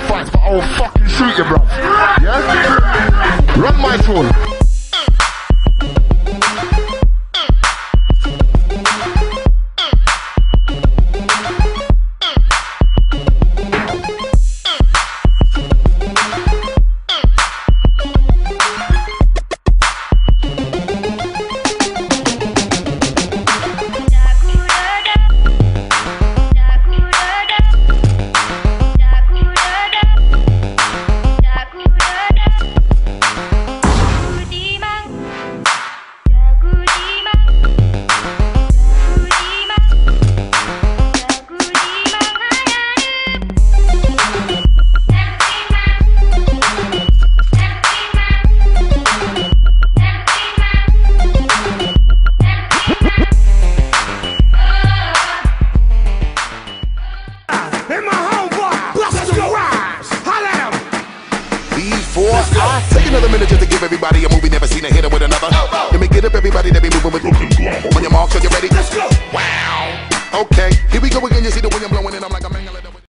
fights, but I will fucking shoot you, bruv. Yeah? Run my phone. Take another minute just to give everybody a movie never seen a hitter with another. Let me get up everybody that be moving with. On your marks, are you ready? Let's go. Wow. Okay, here we go again. You see the way